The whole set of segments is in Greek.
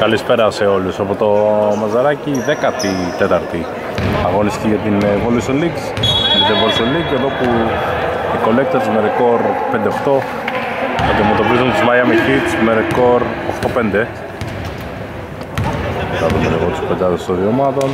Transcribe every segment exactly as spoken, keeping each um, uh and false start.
Καλησπέρα σε όλους από το Μαζαράκι, δέκατη τέταρτη αγωνιστική για την Evolution League. Για την Evolution League, εδώ που οι Collectors με ρεκόρ πέντε οκτώ αντιμετωπίζουν τους Miami Heat με ρεκόρ οκτώ πέντε. Θα δούμε εγώ τους πεντάδες των δύο ομάδων.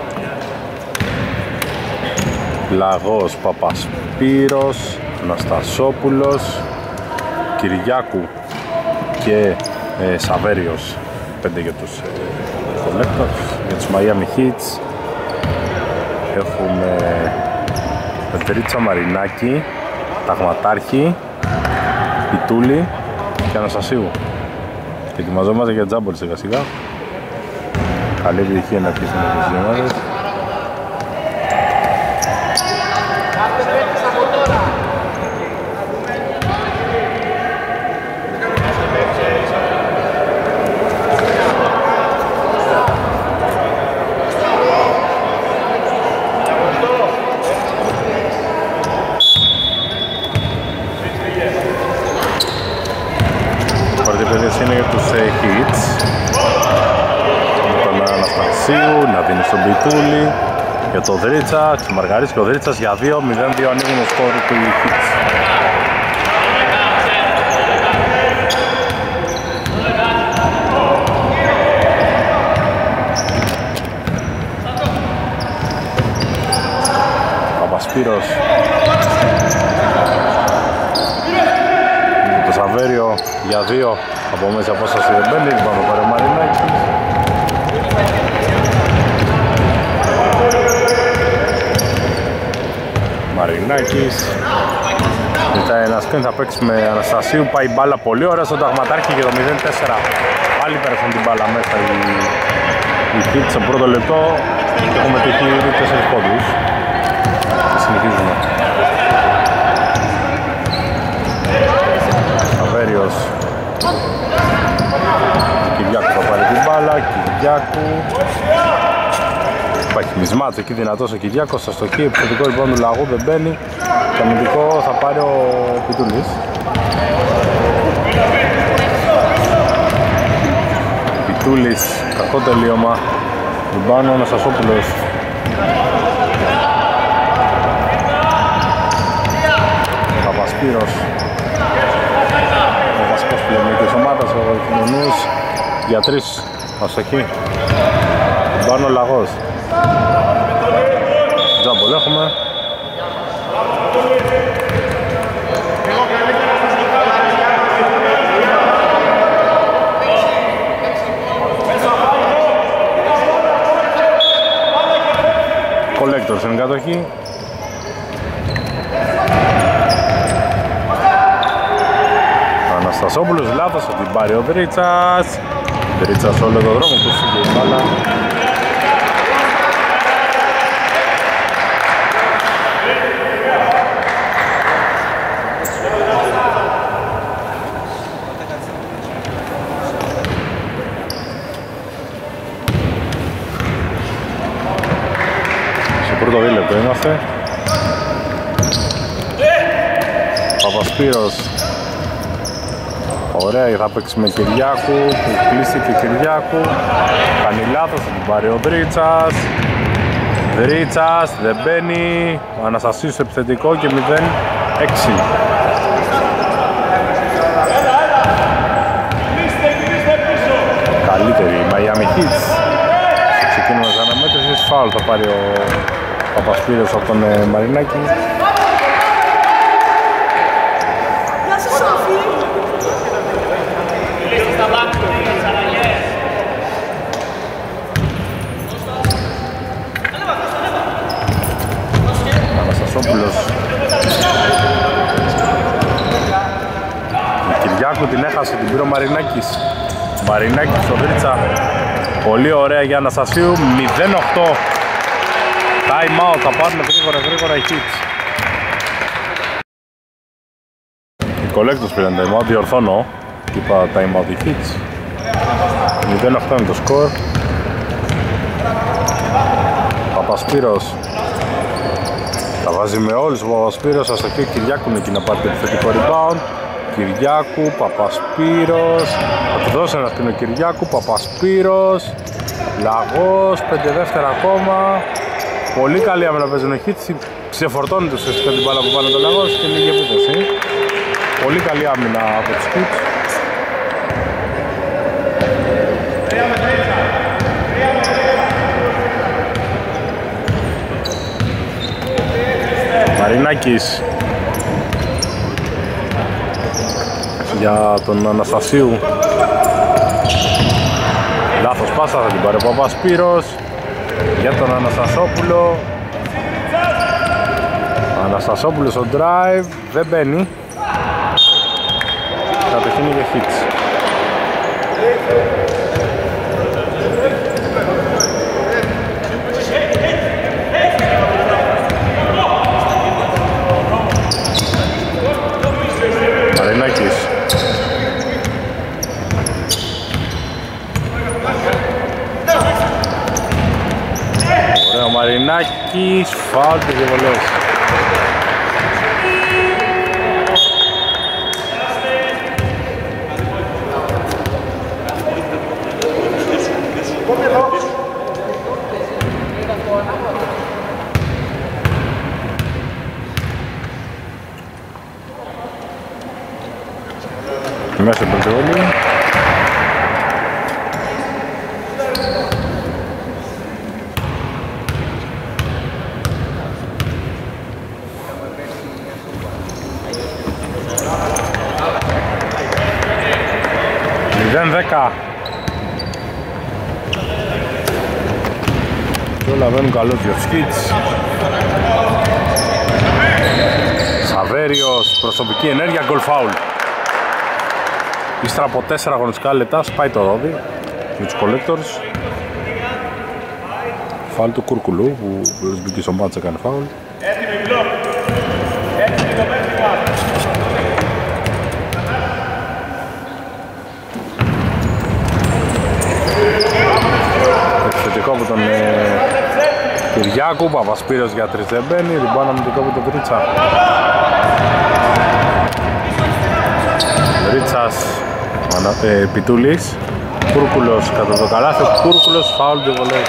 Λαγός, Παπασπύρος, Αναστασόπουλος, Κυριάκου και ε, Σαβέριος, πέντε για τους ε, Collectors. Για τους Miami Heats έχουμε Πετρίτσα Μαρινάκη, Ταγματάρχη, Πιτούλη και Αναστασίου. Και ετοιμαζόμαστε για τζάμπολ σιγά σιγά. Καλή επιτυχία να αρχίσουμε τις δύο ομάδες. Είναι για τους Heats με τον Αναστασίου να δίνει στον Πιτούλη για το Δρίτσα, του Μαργαρίς και ο Δρίτσας για δύο μηδέν δύο ανοίγουν το σκόρ του Heats. Παπασπύρος το Σαβέριο για δύο από μέσα απόσταση δεν μπαίνει, πάμε πάρε ο Μαρινάκης. Μαρινάκης μετά ένα σκριν θα παίξει με Αναστασίου, πάει μπάλα πολύ ωραία στον Ταγματάρχη και το μηδέν τέσσερα πάλι πέρασαν την μπάλα μέσα οι, οι Heat στο πρώτο λεπτό και έχουμε τύχει ήδη τέσσερις πόντους και συνεχίζουμε. Σαβέριος, Κυριάκου θα πάρει την μπάλα, Κυριάκου υπάρχει μισμάτς εκεί δυνατός ο Κυριάκος, στο στοχή, επιθετικό λοιπόν του Λαγού δεν μπαίνει και αμυντικό θα πάρει ο Πιτούλης. Πιτούλης, κακό τελείωμα, Λιμπάνο, ο Αναστασόπουλος. Παπασπύρος, ο βασικός πλεονίκης ομάδας, ο Κοινωνούς για τρεις, αστοχή. Λιμπάνο, Λαγός. Τζάμπολ έχουμε. Collectors εν κατοχή. Αναστασόπουλος λάθος, θα την πάρει ο Δρίτσας. Δρίτσας όλο τον δρόμο που φύγει η μπάλα. Στο πρώτο δίλεπτο είμαστε. Παπασπύρος. Ωραία, θα παίξει με Κυριάκου που κλείσει και Κυριάκου. Κάνει λάθος, θα την πάρει ο Δρίτσας. Δρίτσας, δεν μπαίνει. Ο Αναστασίου στο επιθετικό και μηδέν έξι. Καλύτερη η Miami Heat. Στο ξεκίνημα της αναμέτρησης, φάουλ θα πάρει ο Παπασπύρος από τον ε, Μαρινάκη. Αναστασόπουλος. Η Κυριάκου την έχασε, την πήρε ο Μαρινάκης. Μαρινάκης στο Δρίτσα. Πολύ ωραία για Αναστασίου, μηδέν οκτώ. Time out, θα πάρουν γρήγορα γρήγορα οι Heats. Οι Collectors πήραν time out, διορθώνω. Είπα time out οι Heats. μηδέν οκτώ είναι το σκορ. Παπασπύρος. Τα βάζει με όλους ο Παπασπύρος, αστοχή ο Κυριάκου είναι εκεί να πάρει το επιθετικό rebound. Κυριάκου, Παπασπύρος. Θα του δώσει ένα σκριν ο Κυριάκου, Παπασπύρος. Λαγός, πέντε δεύτερα ακόμα. Πολύ καλή άμυνα παίζουν ο Hits. Ξεφορτώνει τους ουσιαστικά την μπάλα που πάνε το Λαγός και λίγη επίθεση. Πολύ καλή άμυνα από τους Hits. Μαρινάκης για τον Αναστασίου. Λάθος πάσα, θα την πάρει ο Παπασπύρος για τον Αναστασόπουλο. Αναστασόπουλος στο drive, δεν μπαίνει. Κατευθύνει για Hits. Μαρινάκης. Ωραίο Μαρινάκης, φάουλ και δύο βολές. Μέσα από το όλοι. μηδέν δέκα. Και όλα βαίνουν καλώς για τους Hits. Σαβέριος, προσωπική ενέργεια, γκολ φάουλ. Ύστερα από τέσσερα αγωνιστικά λεπτά σπάει το ρόδι για τους Collectors. Φάουλ του Κούρκουλου που μπήκε στο μάτς, έκανε φάουλ. Επιθετικό από τον ε, Κυριάκου, Παπασπύρος για τρεις δεν μπαίνει, ριμπάνα αμυντικό από τον Βρίτσα. Ρίτσας, ε, Πιτούλης, Κούρκουλος κατά το καλάθι, Κούρκουλος, φάουλ και βολές.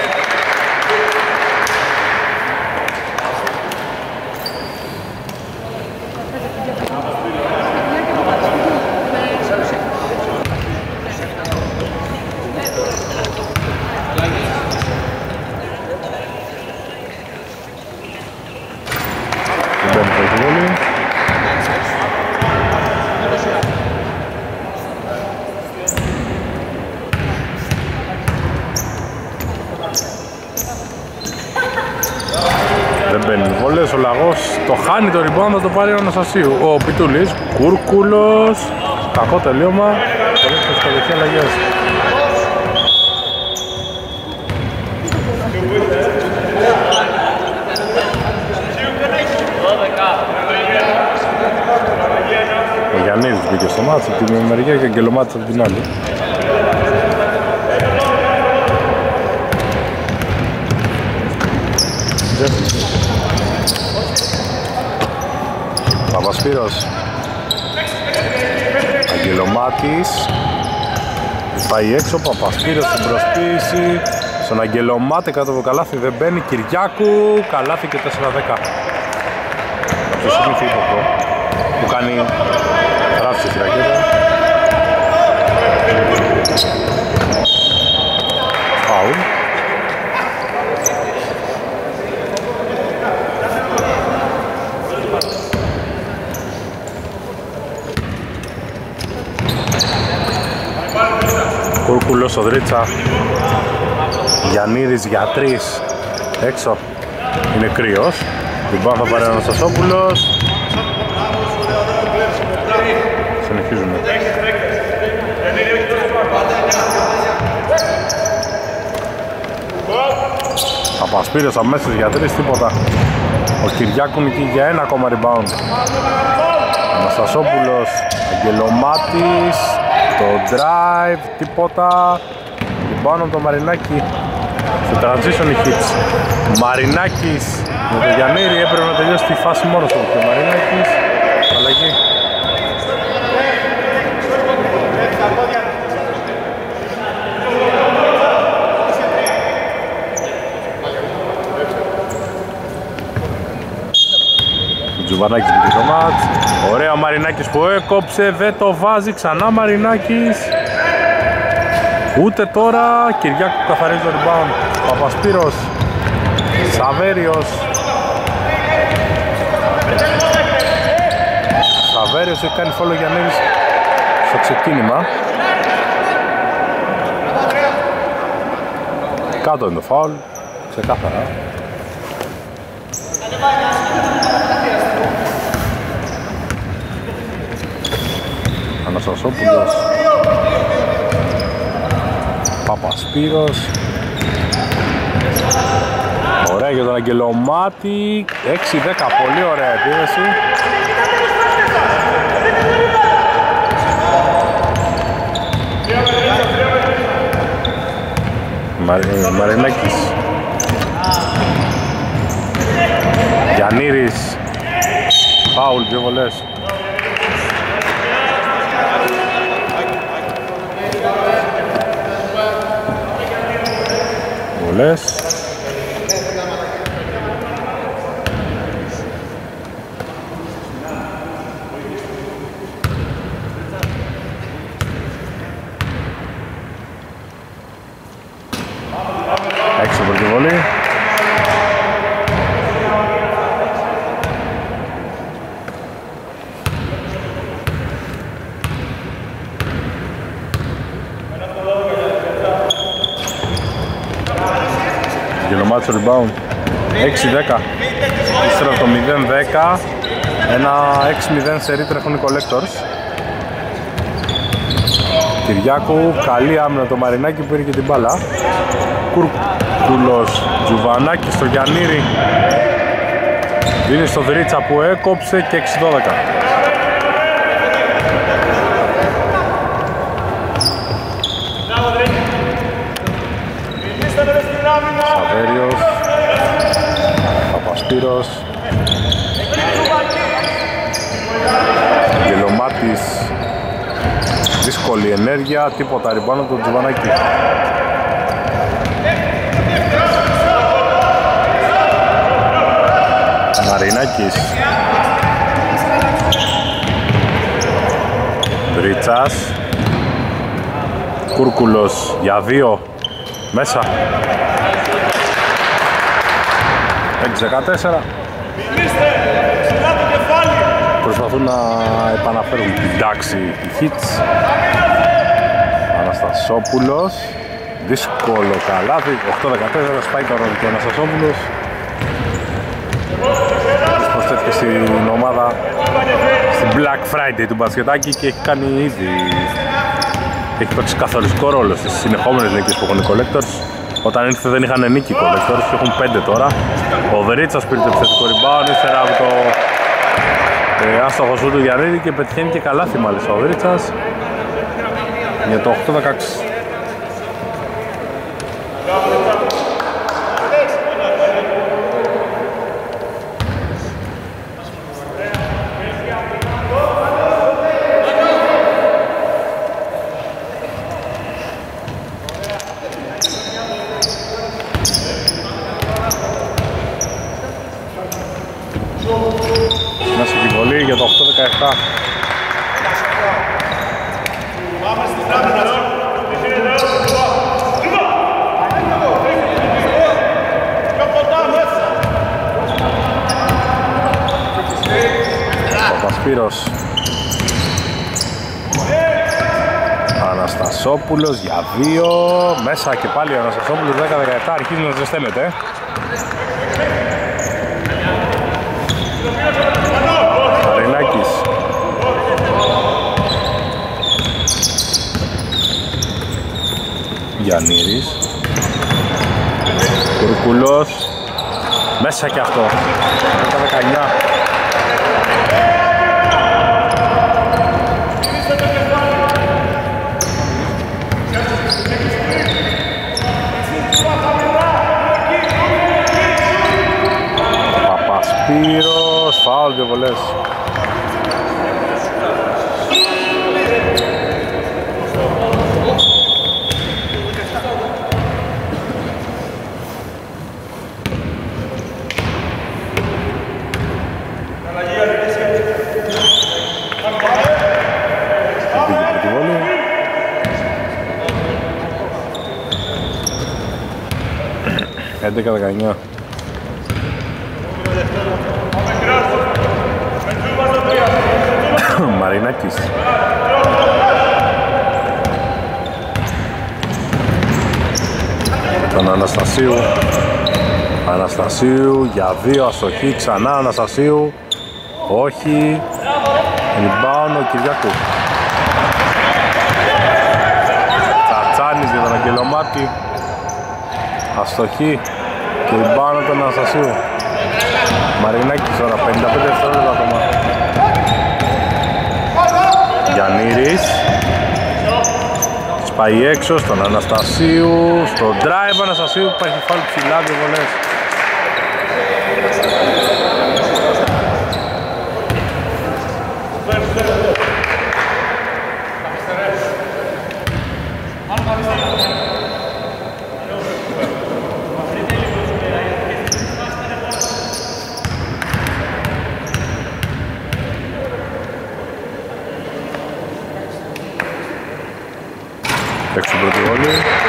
Ο Λαγός το χάνει το rebound, θα το πάρει ο Αναστασίου. Ο Πιτούλης, Κούρκουλος, κακό τελείωμα, πολλές κατοχή αλλαγές. Ο Γιαννίδης μπήκε στο μάτς από την μεριά και Αγγελομάτης από την άλλη. Παπασπύρος, Αγγελομάτης, πάει έξω, Παπασπύρος στην προσποίηση, στον Αγγελομάτη κάτω από το καλάθι δεν μπαίνει, Κυριάκου, καλάθι και τέσσερα δέκα. Το συνήθι ύποπτο που κάνει γράφηση στη ρακέτα. Φάουλ. Κούρκουλος στο Δρίτσα, Γιαννίδης για τρεις, έξω, είναι κρύος, την πάνω θα πάρει ο Αναστασόπουλος, συνεχίζουμε. Παπασπύρος αμέσως για τρεις, τίποτα. Ο Κυριάκου νικεί για ένα ακόμα rebound. Αναστασόπουλος, Αγγελομάτης, το drive, τίποτα. Rebound από το Μαρινάκη. Στο transition οι Hits. Μαρινάκης με το Γιαννήρη, έπρεπε να τελειώσει τη φάση μόνος του. Και ο Μαρινάκης, αλλαγή. Τζουβανάκης με το μάτς. Ωραία ο Μαρινάκης που έκοψε, δεν το βάζει, ξανά Μαρινάκης. Ούτε τώρα, Κυριάκου καθαρίζει το rebound. Παπασπύρος, Σαβέριος. Σαβέριος έχει κάνει φόλο Γιαννίδης στο ξεκίνημα. Κάτω είναι το φάουλ, ξεκάθαρα. Αναστασόπουλος, Παπασπύρος. Ωραία για τον Αγγελομάτη. έξι δέκα, πολύ ωραία επίδεση. Μαρινάκης, Γιαννήρης, φάουλ, δύο βολές. Βολές. Έξω από τη βολή. Γελομάτσο rebound. έξι δέκα. Ύστερα από το μηδέν δέκα. Ένα έξι μηδέν σερί τρέχουν οι Collectors. Κυριάκου, καλή άμυνα το Μαρινάκι που πήρε και την μπάλα. Κούρκουλος, Τζουβανάκης στο Γιαννήρη. Δίνει στο Δρίτσα που έκοψε και έξι δώδεκα. Σαβέριος, Παπασπύρος, Γελομάτης. Δύσκολη ενέργεια, τίποτα ριμπάνω του Τζουβανάκη. Μαρινάκης, Μπρίτσας, Κούρκουλος για δύο, μέσα. έξι δεκατέσσερα. Προσπαθούν να επαναφέρουν την τάξη οι Hits. Αναστασόπουλος, δύσκολο καλάθι, οκτώ δεκατέσσερα, σπάει το ρόλο και ο Αναστασόπουλος. Προσθέθηκε στην ομάδα στην Black Friday του μπασκετάκι και έχει κάνει ήδη, έχει παίξει καθοριστικό ρόλο στις συνεχόμενες νίκες που έχουν οι Collectors. Όταν ήρθε δεν είχαν νίκη οι Collectors και έχουν πέντε τώρα. Ο Βερίτσας πήρε το επιθετικό rebound ύστερα από το ε, άστοχο σου του Γιαννίδη και πετυχαίνει και καλάθι μάλιστα ο Βερίτσας για το οκτώ δεκαέξι. Για το οκτώ δεκαεπτά. Παπασπύρος, Αναστασόπουλος για δύο, μέσα και πάλι ο Αναστασόπουλος. Δέκα δεκαεπτά, αρχίζει να ζεσταίνεται. Μαρινάκης, Γιαννήρης, Κουρκουλός, μέσα και αυτό. δέκα δεκαεννιά. Παπασπύρος, φάουλ, δύο βολές. έντεκα δεκαεννιά. Μαρινάκης. Τον Αναστασίου. Αναστασίου για δύο, αστοχή, ξανά Αναστασίου. Όχι. Rebound ο Κυριάκου. Τσατσάνης για τον Αγγελομάτη. Αστοχή και rebound τον Αναστασίου. Μαρινάκης τώρα, πενήντα πέντε δευτερόλεπτα ακόμα. Γιαννήρης. Σπάει έξω στον Αναστασίου. Στο drive Αναστασίου που έχει φάλει ψηλά δύο βολές. Έξω πρώτη γόλη.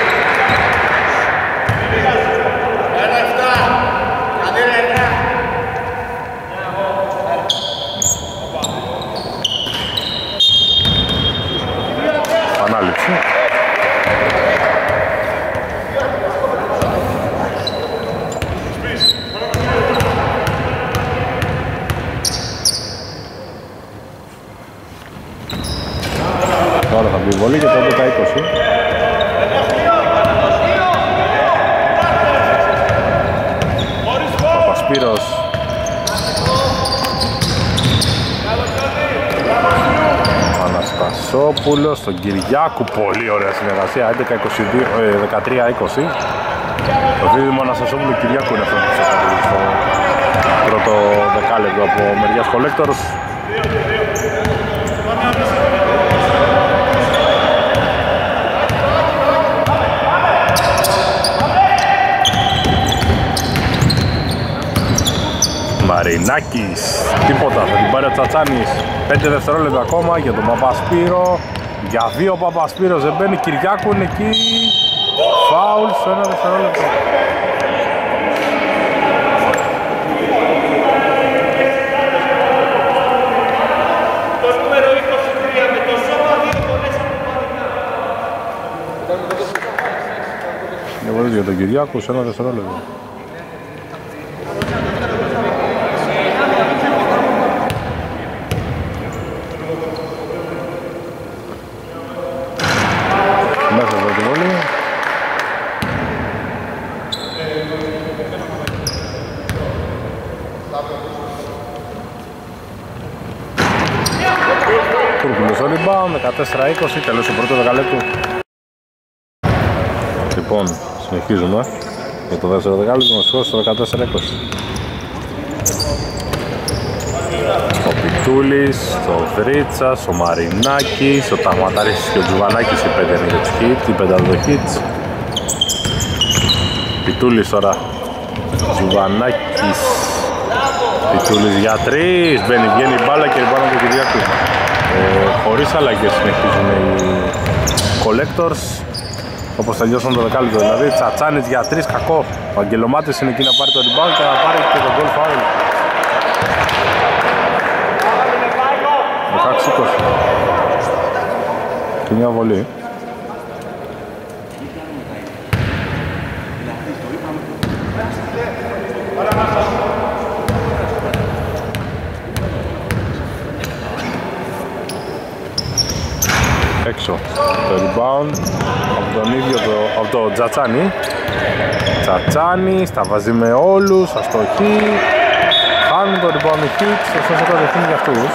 Ανάληψη. Τώρα θα μπει βολή και τότε τα είκοσι. Παπασπύρος. Αναστασόπουλος στον Κυριάκου, πολύ ωραία συνεργασία, έντεκα είκοσι δύο, δεκατρία είκοσι. Το δίδυμο Αναστασόπουλο Κυριάκου είναι αυτό που ξεκαθαρίζει στο πρώτο δεκάλεπτο από μεριάς Collectors. Μαρινάκης, τίποτα, θα την πάρει ο Τσατσάνης. πέντε δευτερόλεπτα ακόμα για τον Παπασπύρο. Για δύο ο Παπασπύρος δεν μπαίνει, Κυριάκου είναι εκεί. Φάουλ στο ένα δευτερόλεπτο. Το νούμερο είκοσι τρία με το σώμα δύο πολλές αποβαδικά. Για τον Κυριάκου σε ένα δευτερόλεπτο. δεκατέσσερα είκοσι, τέλος το πρώτο δεκαλέπτου. Λοιπόν, συνεχίζουμε για το δεύτερο δεκάλεπτο, μας σηκώσει το δεκατέσσερα είκοσι. Ο Πιτούλης, ο Βρίτσας, ο Μαρινάκης, ο Ταγματάρης και ο Τζουβανάκης, οι πέντε είναι για τους hits, οι πέντε από το hits. Πιτούλης τώρα, Τζουβανάκης, Πιτούλης για τρεις, μπαίνει, βγαίνει η μπάλα και η μπάλα του Κυριάκου. Ε, χωρίς αλλαγές συνεχίζουν οι Collectors, όπως τελειώσαν το δεκάλεπτο, δηλαδή Τσατσάνης για τρεις, κακό. Ο Αγγελομάτης είναι εκεί να πάρει το rebound και να πάρει και το goal foul. δεκαέξι είκοσι και μια βολή. Έξω το rebound από τον ίδιο το, από το Τσατσάνη. Τσατσάνη, τα βάζει με όλους, αστοχή. Χάνουν το rebound οι hits, ωστόσο κατευθύνει για αυτούς.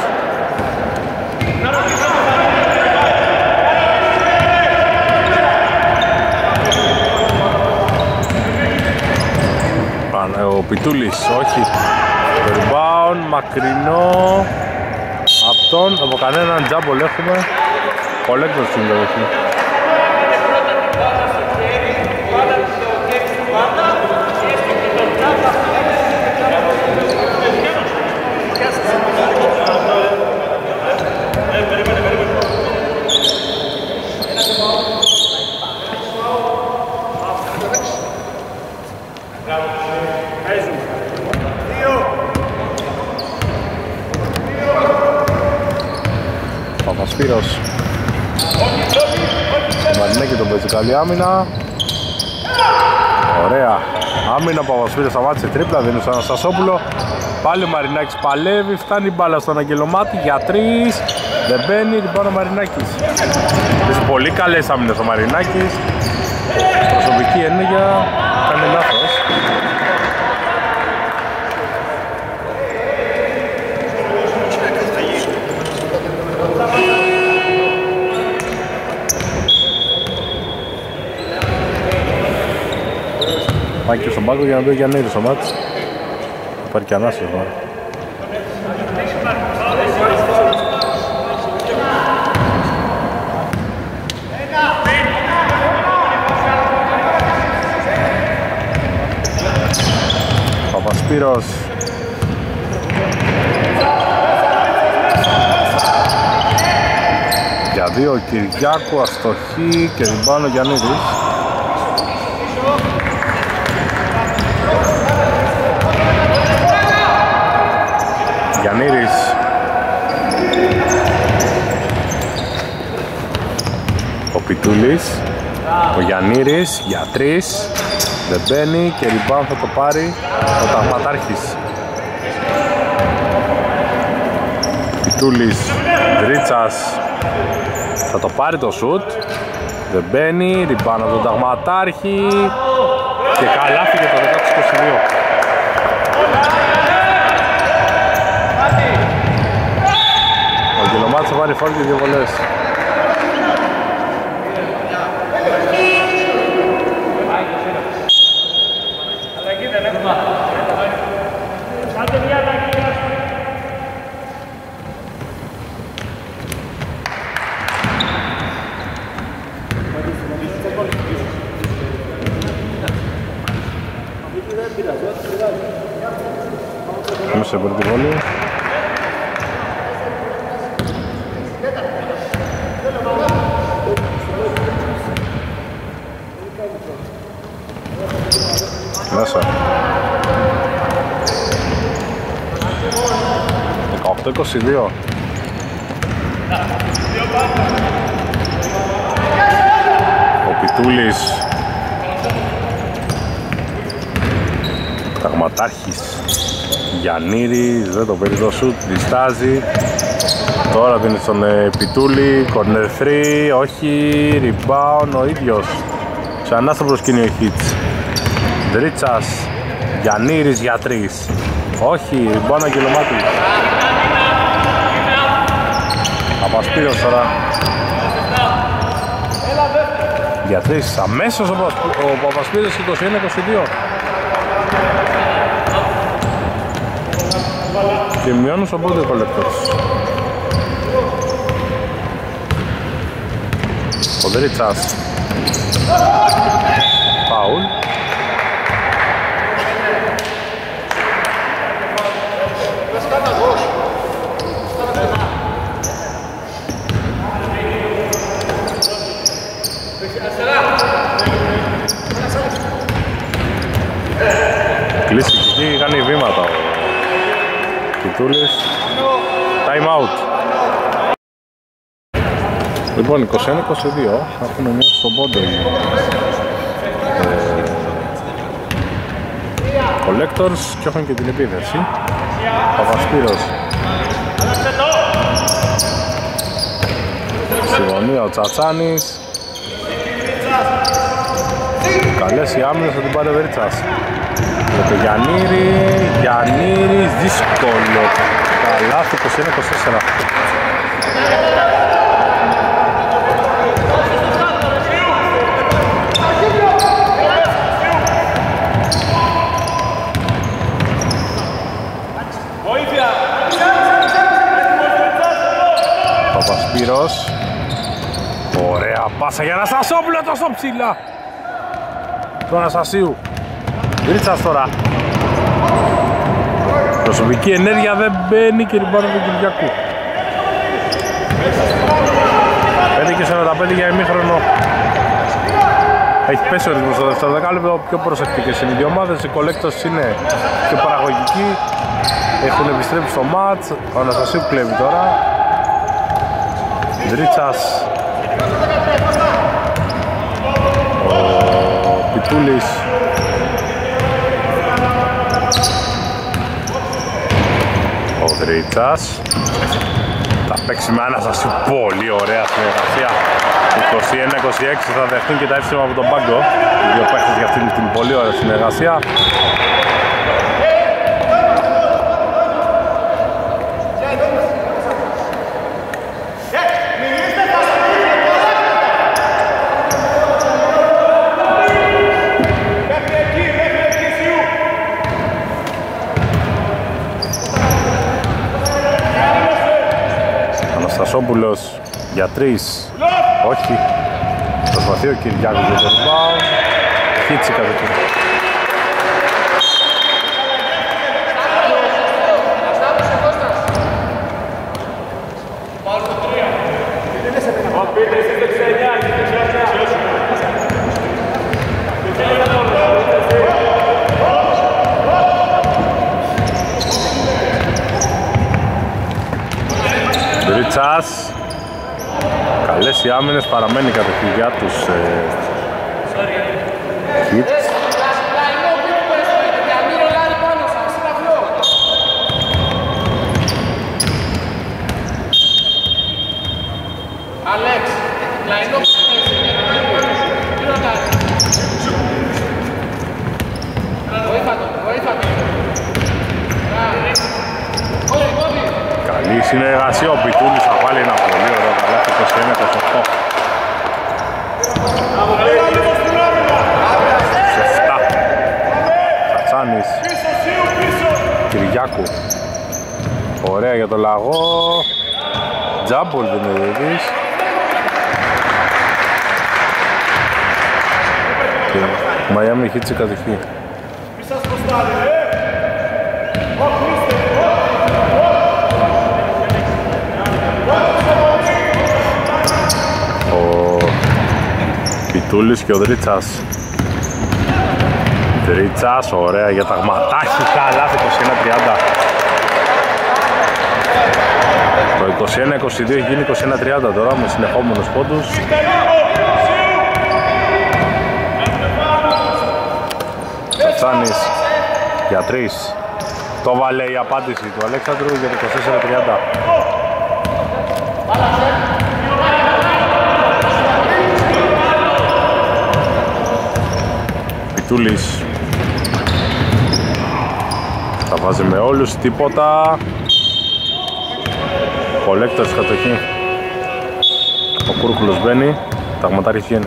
Ο Πιτούλης, όχι. Το rebound, μακρινό. Από τον, από κανέναν τζάμπολ έχουμε. Collectors στην περιοχή. Παπασπύρος. Ο Μαρινάκη τον παίζει καλή άμυνα. Ωραία. Άμυνα, ο Παπασπύρος σταμάτησε τρίπλα, δίνει στον Αναστασόπουλο. Πάλι ο Μαρινάκης παλεύει, φτάνει η μπάλα στον Αγγελομάτη για τρεις. Δεν μπαίνει, λοιπόν ο Μαρινάκης. Έχει πολύ καλές άμυνες ο Μαρινάκης. Προσωπική ενέργεια, κάνει λάθος. Πάει και στον πάγκο για να μπει ο Γιαννίδης στο μάτς. Υπάρχει και ανάσχεσμα. Παπασπύρος. Για δύο ο Κυριάκου, αστοχή και ριμπάνω ο Γιαννίδης. Γιαννίδης. Ο Πιτούλης. Ο Γιαννίδης για τρεις. Δεν μπαίνει και ριμπάν θα το πάρει ο Ταγματάρχης. Πιτούλης. Δρίτσας. Θα το πάρει το σουτ. Δεν μπαίνει. Ριμπάν από τον Ταγματάρχη. Και καλάθι για το δεκαέξι είκοσι δύο. Ο Αγγελομάτης θα πάρει φόρ και δύο βολές. Μέσα από την βολή. Μέσα. δεκαοκτώ είκοσι δύο. Ο Πιτούλης. Ταγματάρχης. Γιαννήρης, δεν το παίρνει το σουτ, διστάζει. Τώρα δίνει στον ε, Πιτούλη, corner τρία, όχι, rebound ο ίδιος. Ξανά στο προσκήνιο hits. Δρίτσας, Γιαννήρης για τρεις. Όχι, rebound Αγγελομάτη. Παπασπύρος τώρα. Για τρεις, αμέσως ο, ο Παπασπύρος είκοσι ένα είκοσι δύο. Και μειώνουν στον πρώτο Collectors. Ο Δρίτσας. Φάουλ. Κλείσει και κάνει βήματα. Κιτούλης. Time out. Λοιπόν, είκοσι ένα είκοσι δύο έχουν μειώσει στον πόντο οι ε, Collectors και έχουν και την επίδευση. Παπασπύρος. Στη γωνία ο Τσατσάνης. Καλές οι άμυνες, θα την πάρει ο Βερίτσας. Με το Γιαννήρη, Γιαννήρης, δύσκολο. Καλάθι, είκοσι ένα είκοσι τέσσερα. Παπασπύρος. Ωραία πάσα για Αναστασόπουλο, τόσο ψηλά. Του Αναστασίου. Δρίτσας τώρα. Προσωπική ενέργεια δεν μπαίνει και ριμπάνω του Κυριακού. πέντε και σαράντα πέντε για ημίχρονο. Έχει πέσει ο ρυθμός στο δεύτερο δεκάλεπτο, πιο προσεκτικές είναι οι δύο ομάδες. Οι Collectors είναι πιο παραγωγικοί. Έχουν επιστρέψει στο μάτς. Ο Αναστασίου κλέβει τώρα. Δρίτσας. Ο Πιτούλης. Ο Δρίτσας. Θα παίξει με Αναστασίου, πολύ ωραία συνεργασία. είκοσι ένα είκοσι έξι θα δεχτούν και τα εύσημα από τον πάγκο. Οι δύο παίχτες για αυτήν την πολύ ωραία συνεργασία. Αναστασόπουλος για τρεις, όχι, προσπαθεί ο Κυριάκος για το rebound, χίτσι κατευθείαν. Δρίτσας. Καλές οι άμυνες, παραμένει η κατοχή για τους ε, Hits. Καλή συνεργασία, ο Πιτούλης θα βάλει ένα πολύ ωραίο καλάθι, είκοσι ένα είκοσι οκτώ. εφτά. Κατσάνης. Κυριάκου. Ωραία για το λαγό. Τζάμπολ δεν είναι δεδείς. Μαϊάμι έχει έτσι κατοχή. Πιτούλης και ο Δρίτσας. Δρίτσας, ωραία για τα γματάχη, καλάθι, είκοσι ένα τριάντα. Το είκοσι ένα είκοσι δύο έχει γίνει είκοσι ένα τριάντα τώρα με συνεχόμενους πόντους. Κατσάνης για τρεις. Το βάλε η απάντηση του Αλέξανδρου για το είκοσι τέσσερα τριάντα. Πιτούλης. Θα βάζει με όλους, τίποτα. Κολέκτορ στην κατοχή. Ο Κούρκουλος μπαίνει, ταγματάρχη βγαίνει.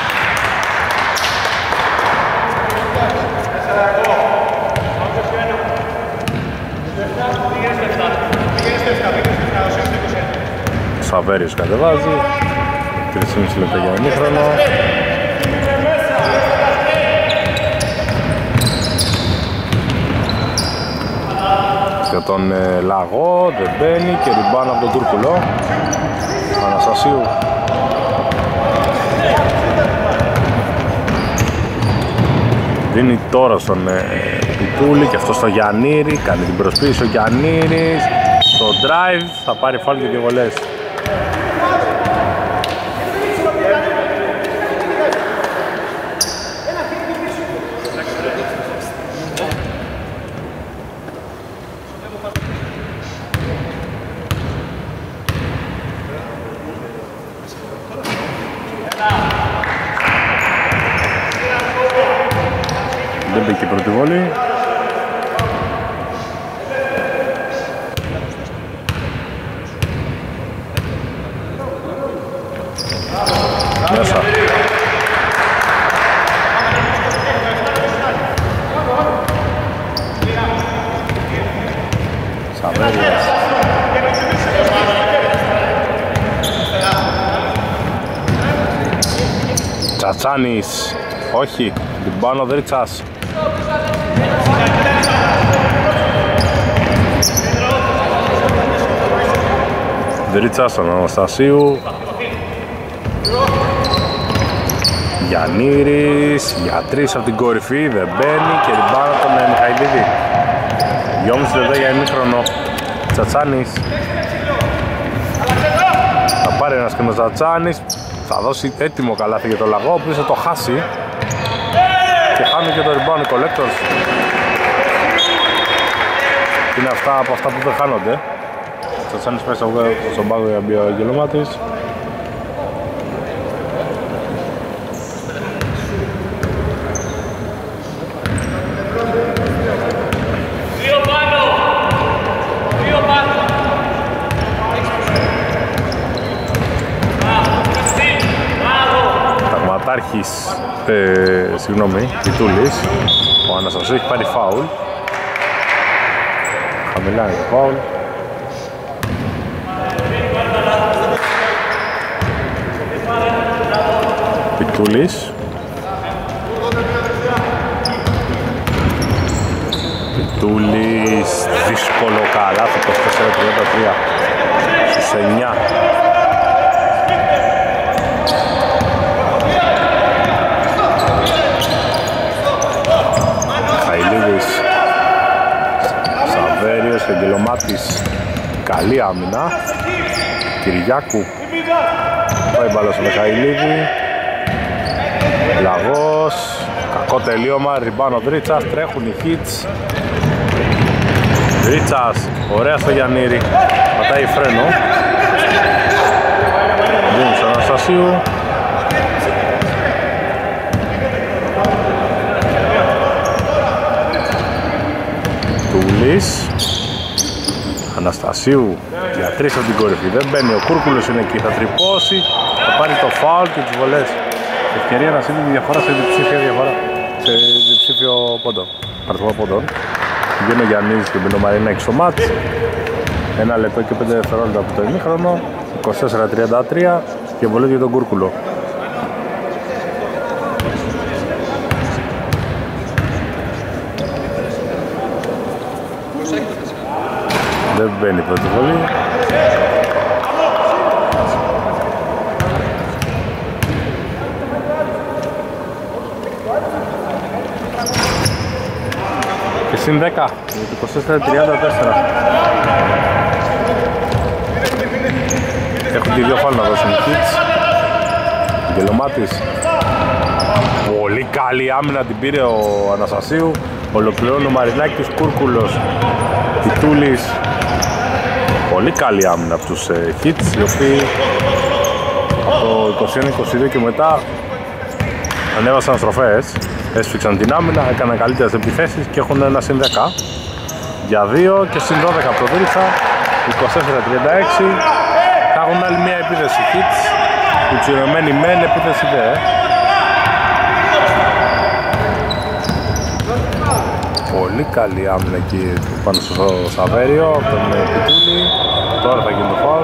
Σαβέριος κατεβάζει. τρία και μισό λεπτά για ημίχρονο. Για τον ε, Λαγό, δεν μπαίνει και ριμπάνω από τον Τούρκουλο. Αναστασίου. Δίνει τώρα στον ε, Πιτούλη και αυτό στο Γιαννήρη. Κάνει την προσποίηση ο Γιαννήρης. Στο drive θα πάρει φάουλ και δύο βολές. Δεν μπήκε η πρώτη βόλη. Μέσα. Σαβέριας. Τσατσάνης. Όχι. Την πάνω Δρίτσας. Δρίτσας στον Αναστασίου. Γιαννήρης για τρεις από την κορυφή, δεν μπαίνει και ριμπάνω τον Μιχαηλίδη. δυόμισι λεπτά για ημίχρονο. Τσατσάνης. Θα Θα πάρει ένας και ο Ζατσάνης. Θα δώσει έτοιμο καλάθι για το Λαγό, ο οποίος θα το χάσει. Και χάνει και το rebound οι Collectors. Είναι αυτά από αυτά που δεν χάνονται. Ο Ζατσάνης πάει στον πάγο για να μπει ο Αγγελομάτης. Ταγματάρχης, ε, συγγνώμη, Τιτούλης. Ο Αναστασίου έχει πάρει φάουλ. Χαμηλά είναι το φάουλ. Τιτούλης. Τιτούλης, δύσκολο καλάθι, είκοσι τέσσερα τριάντα τρία στους εννιά. Χαηλίδης, Σαβέριος, Αγγελομάτης, καλή άμυνα. Κυριάκου, πάει μπάλα στο Μιχαηλίδη. Λαγός, κακό τελείωμα, ριμπάνο Ρίτσας, τρέχουν οι hits. Ρίτσας, ωραία στο Γιαννήρη, πατάει φρένο. Δίνει στον Αναστασίου. Τούλης. Αναστασίου για τρεις από την κορυφή, δεν μπαίνει, ο Κούρκουλος είναι εκεί, θα τρυπώσει, θα πάρει το φάουλ και τις βολές. Ευκαιρία να σύνδει τη διαφορά σε διψήφιο διαφορά, σε διψήφιο πόντο, αριθμό πόντων. Βγαίνει ο Γιαννίδης και μπαίνει ο Μαρινάκης στο μάτς. Ένα λεπτό και πέντε δευτερόλεπτα από το ημίχρονο, είκοσι τέσσερα τριάντα τρία και βολές για τον Κούρκουλο. Δεν μπαίνει η πρώτη βολή. Και συν δέκα, είκοσι τέσσερα τριάντα τέσσερα. Έχουν και δύο φάουλ να δώσουν οι Hits. Αγγελομάτης. Πολύ καλή άμυνα την πήρε ο Αναστασίου. Ολοκληρώνει ο Μαρινάκης, Κούρκουλος, Τιτούλης. Πολύ καλή άμυνα από τους ε, Hits, οι οποίοι από το είκοσι ένα είκοσι δύο και μετά ανέβασαν στροφές, έσφιξαν την άμυνα, έκαναν καλύτερες επιθέσεις και έχουν ένα συν δέκα για δύο και συν δώδεκα από το Δρίτσα, είκοσι τέσσερα τριάντα έξι. Θα έχουν άλλη μια επίθεση Hits, κουτσιρωμένη μεν, επίθεση δε. Πολύ καλή άμυνα εκεί πάνω στο Σαβέριο από τον Πιτούλη. Τώρα θα γίνει το φάουλ.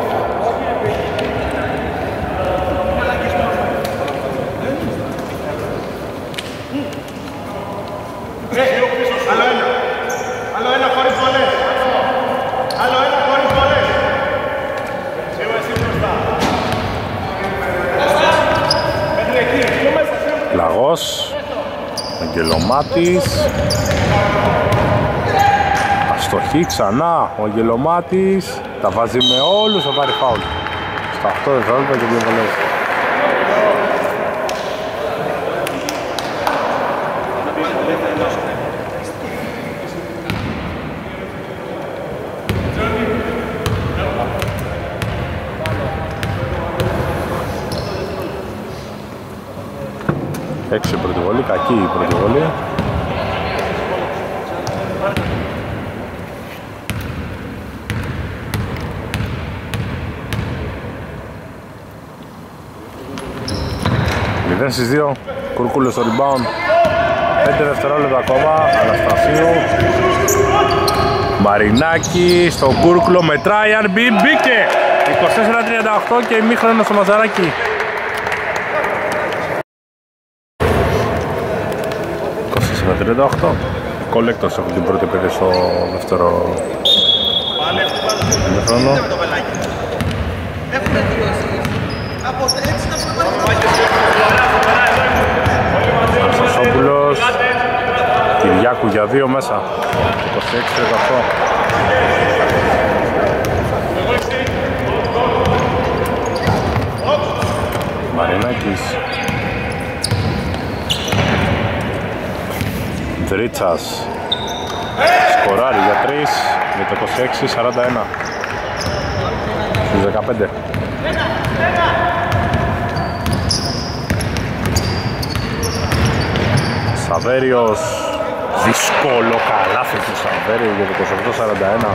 Άλλο ένα. Άλλο ένα χωρίς βολές. Άλλο ένα χωρίς βολές. Σίγουρα εσύ μπροστά. Λαγός. Αγγελομάτης. Αστοχή ξανά ο Αγγελομάτης. Τα βάζει με όλους, θα πάρει φάουλ. Στα οκτώ δευτερόλεπτα και δύο βολές. Έξι πρώτη βολή, κακή η πρώτη βολή. μηδέν στις δύο, Κουρκούλος στο rebound. πέντε δευτερόλεπτα ακόμα, Αναστασίου. Μαρινάκη στον Κούρκουλο, μετράει, αν μπει, μπήκε! είκοσι τέσσερα τριάντα οκτώ και ημίχρονο στο Μαζαράκι. είκοσι τέσσερα τριάντα οκτώ. Collectors έχουν την πρώτη επίθεση στο δεύτερο ημίχρονο. Αναστασόπουλος, Κυριάκου για δύο μέσα, είκοσι έξι τριάντα οκτώ. Μαρινάκης. Δρίτσας σκοράρει για τρεις με το είκοσι έξι σαράντα ένα στους δεκαπέντε. Σαβέριος, δύσκολο καλάθι του Σαβέριου για το είκοσι οκτώ σαράντα ένα.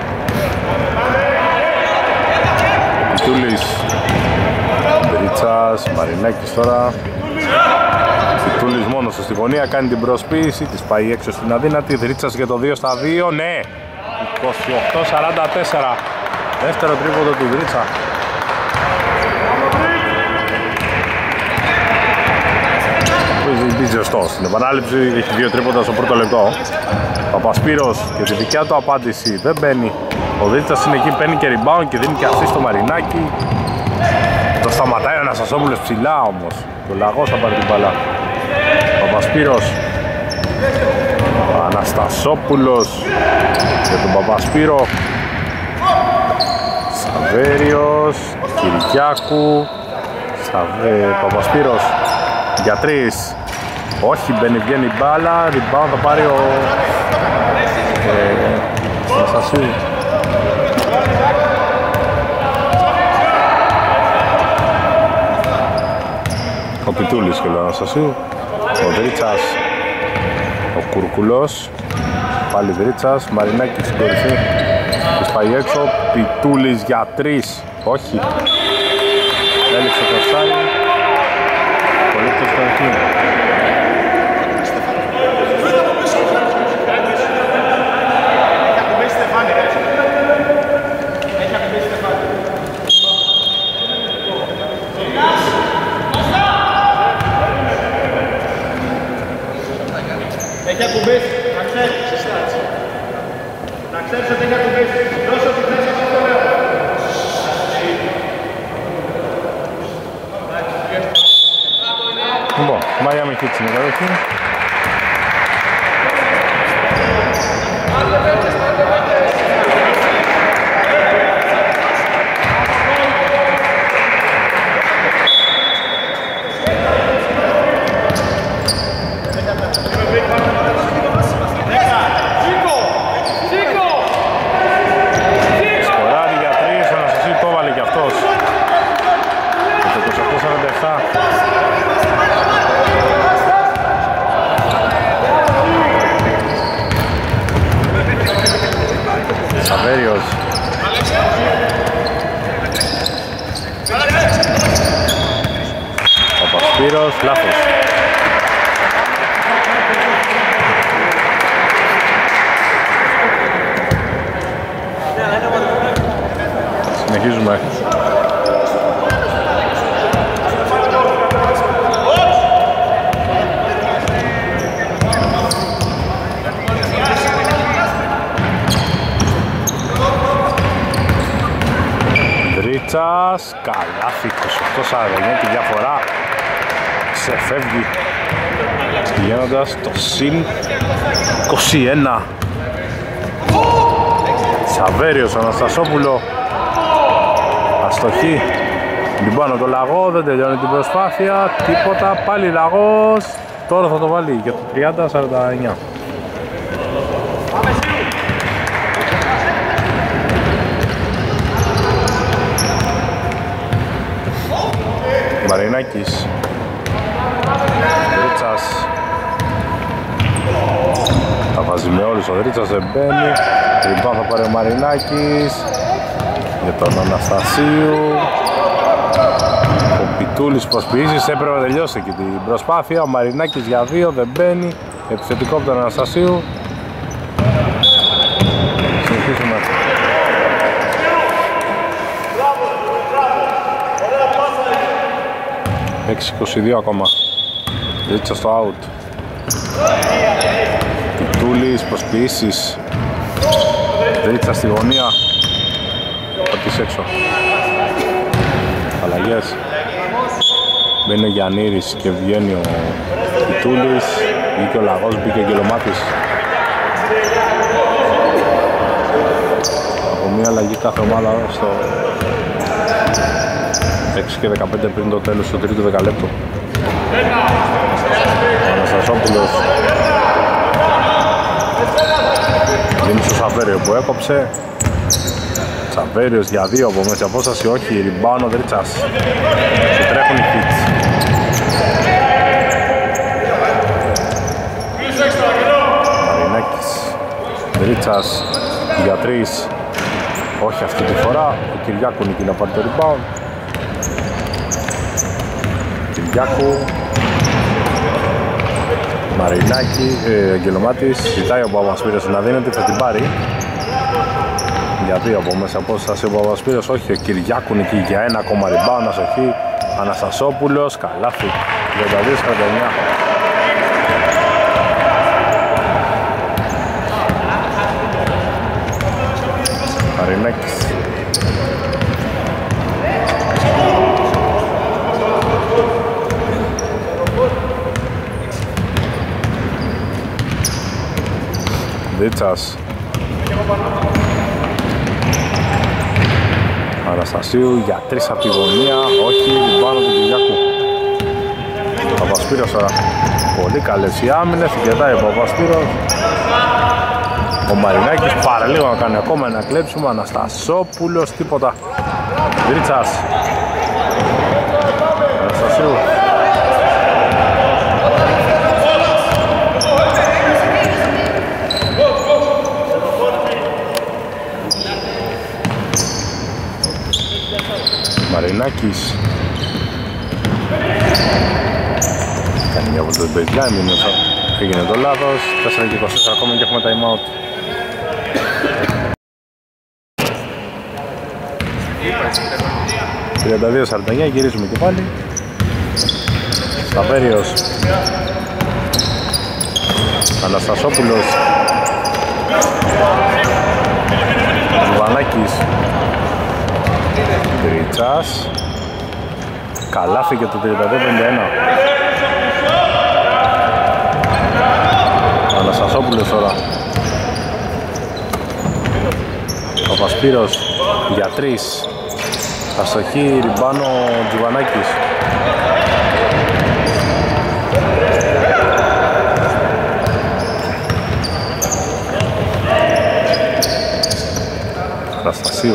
Πιτούλης, Δρίτσας, Μαρινάκης τώρα. Πιτούλης μόνος στη γωνία, κάνει την προσποίηση, της πάει έξω στην αδύνατη. Δρίτσας για το δύο στα δύο, ναι! είκοσι οκτώ σαράντα τέσσερα. Δεύτερο τρίποντο του Δρίτσα. Είναι ζεστός. Στην επανάληψη έχει δύο τρίποντα στο πρώτο λεπτό. Παπασπύρος και τη δικιά του απάντηση δεν μπαίνει. Ο Δρίτσας είναι εκεί, παίρνει και rebound και δίνει και αυτή στο Μαρινάκι. Το σταματάει ο Αναστασόπουλος ψηλά όμως. Και ο Λαγός θα πάρει την μπάλα. Παπασπύρος. Αναστασόπουλος για τον Παπασπύρο. Σαβέριος, Κυριάκου. Σαβέ... Παπασπύρος για τρεις. Όχι, μπαίνει, βγαίνει η μπάλα. Rebound θα πάρει ο ε, Αναστασίου. Ο Πιτούλης και ο Αναστασίου. Ο Δρίτσας, ο Κουρκουλός. Πάλι Δρίτσας, Μαρινάκη στην κορυφή. Της πάει έξω. Πιτούλης για τρεις. Όχι. Έλειξε το offside. Πολύ το στο αρχή. Έχει ακουμπήσει, να ξέρεις. Να ξέρεις ότι έχει ακουμπήσει. Δώσε τη θέση από το λέω. Λοιπόν, Miami Heat στην κατοχή. Σκοράρει για τρεις, ο Αναστασίου το έβαλε κι αυτός. Το είκοσι οκτώ σαράντα επτά. Σαβέριος. Παπασπύρος, λάθος. Συνεχίζουμε. Δρίτσας, καλάθι, είκοσι οκτώ σαράντα εννιά, τη διαφορά ξεφεύγει πηγαίνοντας το συν είκοσι ένα. Σαβέριος, Αναστασόπουλο, αστοχή. Λοιπόν, το Λαγό δεν τελειώνει την προσπάθεια, τίποτα, πάλι Λαγός, τώρα θα το βάλει για το τριάντα σαράντα εννιά. Μαρινάκης, Δρίτσας, θα βάζει με όλους, ο Δρίτσας δεν μπαίνει. Λοιπόν θα πάρει ο Μαρινάκης για τον Αναστασίου. Ο Πιτούλης προσποιήσεις, έπρεπε να τελειώσει και την προσπάθεια. Ο Μαρινάκης για δύο, δεν μπαίνει. Επιθετικό από τον Αναστασίου. Συνεχίσουμε. έξι είκοσι δύο ακόμα. Δίτσα στο out. Πιτούλης, προσποιήσεις. Δίτσα στη γωνία. Πατής έξω. Αλλαγές. Μπαίνει ο Γιαννήρης και βγαίνει ο Πιτούλης. Μπήκε ο Λαγός, μπήκε ο Γκελομάτης. Από μία αλλαγή κάθε ομάδα στο έξι και δεκαπέντε πριν το τέλος του τρίτου δεκαλέπτου. Ο Αναστασόπουλος δίνει στο Σαβέριο που έκοψε. Σαβέριος για δύο από μέση απόσταση, όχι, rebound ο Δρίτσας. Σου τρέχουν οι hits. Μαρινάκης, Δρίτσας για τρεις, όχι αυτή τη φορά. Ο Κυριάκου νίκη να πάρει το rebound. Κυριάκου, Μαρινάκη, ε, Αγγελομάτης, ζητάει ο Παπασπύρος να δίνεται, θα την πάρει. Για δύο από μέσα απόσταση ο Παπασπύρος, όχι, ο Κυριάκου νικεί για ένα ακόμα rebound, ασοχή. Αναστασόπουλος, καλάθι, τριάντα δύο σαράντα εννιά. Μαρινάκης, Δίτσας, Αναστασίου για τρεις από τη γωνία, όχι, πάνω του Κυριάκου. Παπασπύρος τώρα, πολύ καλές οι άμυνες, συγκεντάει ο Παπασπύρος. Ο Μαρινάκης παραλίγο να κάνει ακόμα ένα κλέψιμο. Αναστασόπουλος, τίποτα. Δρίτσας, Αναστασίου, Μαρινάκης κάνει μια βολτή παιδιά, έγινε το λάθος. Τέσσερα και είκοσι ακόμα και έχουμε time out. τριάντα δύο σαράντα εννιά, γυρίζουμε και πάλι. Σταβέριος, Αναστασόπουλος, Βανάκης, Δρίτσας, καλά φύγε το τριάντα δύο πενήντα ένα. Αναστασόπουλος τώρα, Παπασπύρος για τρεις, αστοχή, ριμπάνω Τζιβανάκης. Αναστασίου,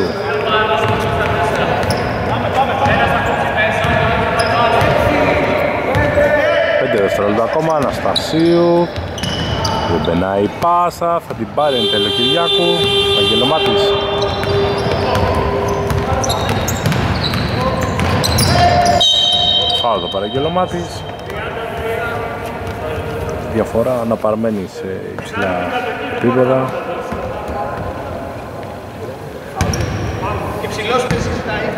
πέντε δευτερόλεπτα ακόμα. Αναστασίου, δεν περνάει η πάσα, θα την πάρει εν τέλει ο Κυριάκου. Αγγελομάτης, φάω το Παραγγελομάτης. Διαφορά να παραμένει σε υψηλά επίπεδα. Υψηλός πες ζητάει.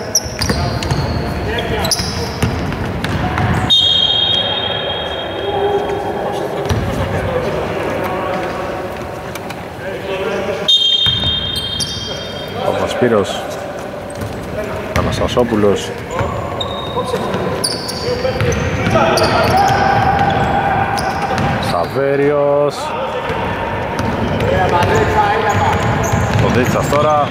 Παπασπύρος, Αναστασόπουλος, Σαβέριος, ο Δίτσας τώρα,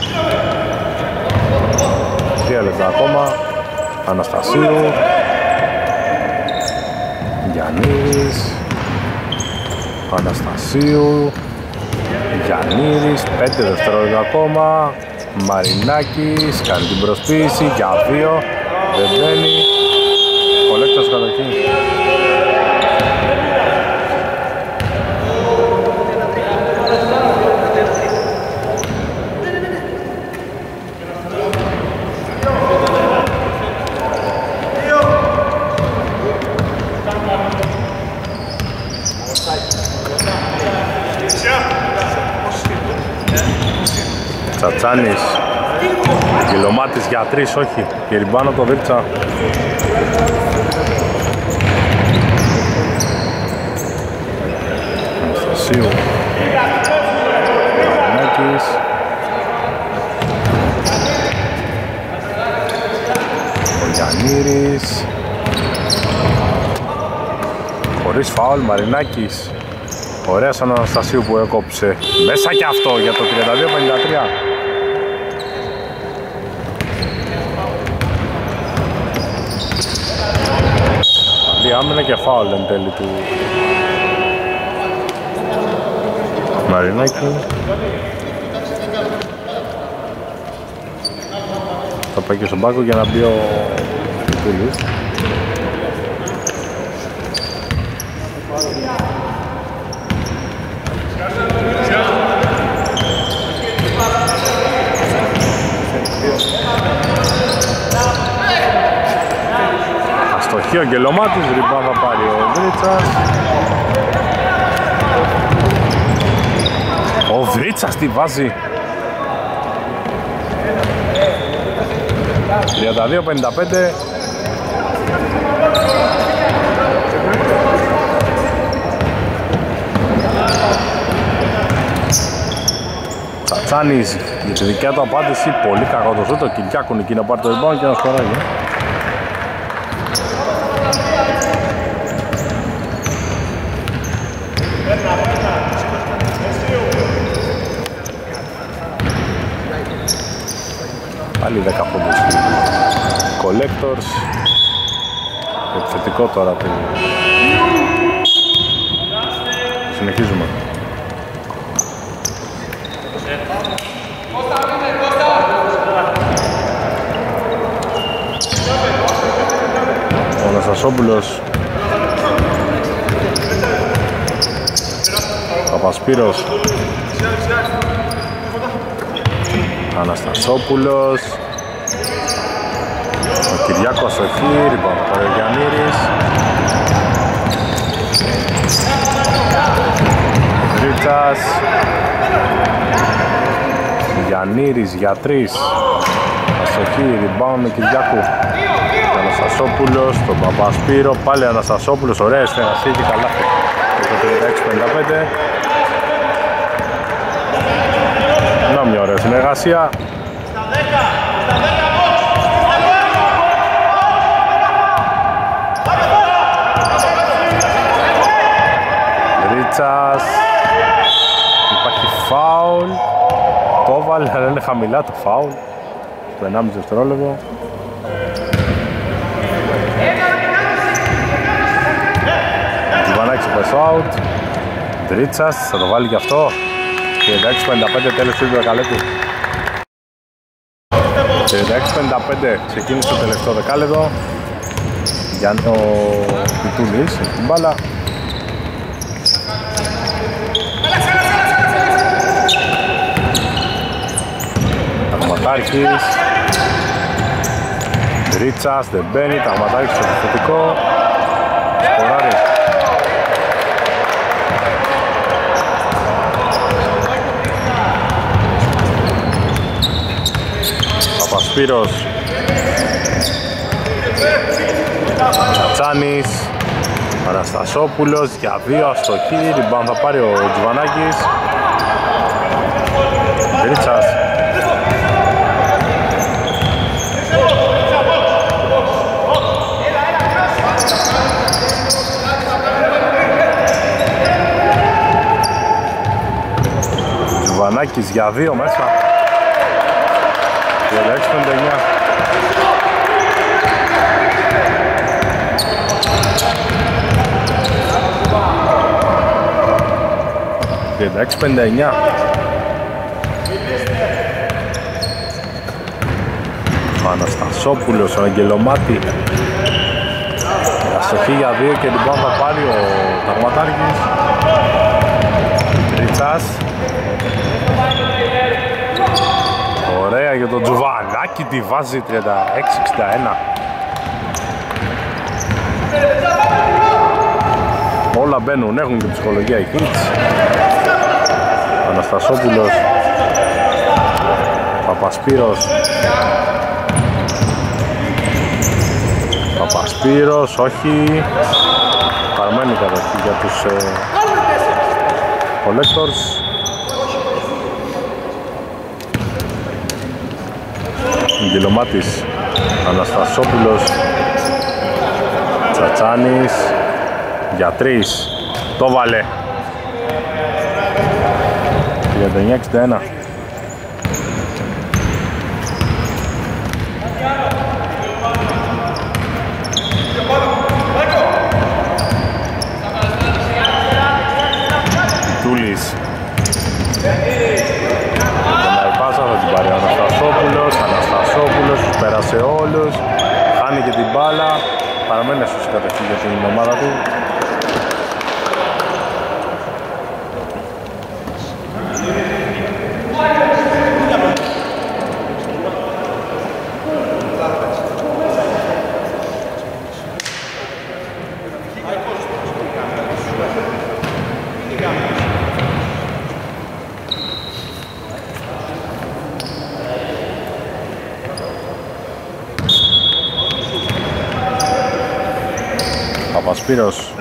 τρία λεπτά ακόμα. Αναστασίου, Γιαννίδης, Αναστασίου, Γιαννίδης, πέντε δευτερόλεπτα ακόμα. Μαρινάκης κάνει την προσποίηση για δύο, δεν μπαίνει. Κολέκτος κατοχή. Τσατσάνης, Κιλομάτης για τρεις, όχι, και ριμπάνω το Δίρτσα. Αναστασίου, Μαρινάκης, ο Γιαννήρης, χωρίς φάουλ, Μαρινάκης. Ωραία σαν Αναστασίου που έκοψε μέσα και αυτό για το τριάντα δύο πενήντα τρία. καλή άμυνα και φάουλ εν τέλει του Μαρινάκη. Θα πάει και στον πάγκο για να μπει ο Τούλης. Αστοχή ο Γκελομάτης, ριμπάν θα πάρει ο Βρίτσας. Ο Βρίτσας τη βάζει. τριάντα δύο πενήντα πέντε. Τσατσάνης για τη δικιά του απάντηση, πολύ κακό το σούτ. Ο Κυριάκου εκεί να πάρει το rebound και να σκοράρει. Πάλι δέκα πόντους Collectors. Επιθετικό τώρα του. Συνεχίζουμε. Ο Αναστασόπουλος, Παπασπύρος, Αναστασόπουλος, ο Κυριάκος αστοχή, λοιπόν, ο Γιαννήρης, Βρίτσας, Γιαννήρης για τρεις, αστοχή, rebound με Κυριάκου, Αναστασόπουλος, τον Παπασπύρο, πάλι Αναστασόπουλος, ωραία εσφαιρασία και καλά το τριάντα έξι πενήντα πέντε. Να μια ωραία συνεργασία. Ρίτσας, υπάρχει φάουλ, το έβαλε αλλά είναι χαμηλά το φάουλ το ενάμιση δευτερόλεπτο. Τζιβανάκης πες out, Ρίτσας θα το βάλει και αυτό. τριάντα έξι πενήντα πέντε τέλος του δεκαλέπτου. τριάντα έξι πενήντα πέντε ξεκίνησε το τελευταίο δεκάλεπτο. Για ο Πιτούλης έχει την μπάλα. Ταγματάρχης, Ρίτσας, δεν μπαίνει, Ταγματάρχης στο επιθετικό. Σκοράρει. Παπασπύρος, Τσατσάνης, Αναστασόπουλος για δύο αστοχή, rebound θα πάρει ο Τζιβανάκης. Ρίτσας, Τζιβανάκης για δύο μέσα. τριάντα έξι πενήντα εννιά. τριάντα έξι πενήντα εννιά. Ο Αναστασόπουλος, ο Αγγελομάτη. Αστοχή για δύο και την πάνω θα πάρει ο Ταγματάρχης. Ριτσάς. Ωραία για τον Τζουβανάκη, τη βάζει τριάντα έξι εξήντα ένα. Όλα μπαίνουν, έχουν και ψυχολογία οι hits. Αναστασόπουλος, Παπασπύρος, Παπασπύρος, όχι. Παραμένει καταρχήν για τους ε, Collectors. Γκυλωμάτης, Αναστασόπουλος, Τσατσάνης για τρεις, το βάλε. τριάντα εννιά εξήντα ένα. πέρασε όλους, χάνει και την μπάλα, παραμένει έσως κατευθύν για την ομάδα του. Παπασπύρος.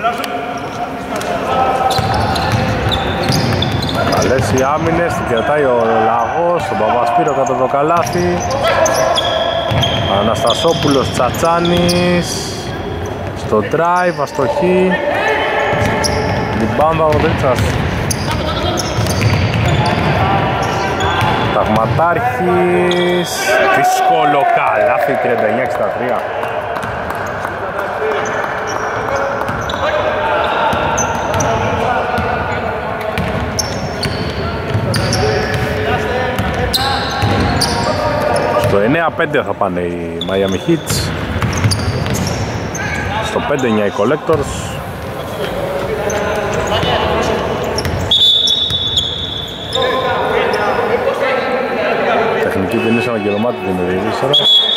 Καλές οι άμυνες, την κρατάει ο Λαγός, τον Παπασπύρο κάτω το καλάθι. Αναστασόπουλος, Τσατσάνης, στο drive, αστοχή. Την μπάμπα ο Δρίτσας. Ταγματάρχης, δύσκολο καλάθι, τριάντα εννιά εξήντα τρία. Στο εννέα πέντε θα πάνε οι Miami Heats. Στο πέντε εννιά οι Collectors. Τεχνική ποινή σαν αγγελωμάτι την οδηγήσερα.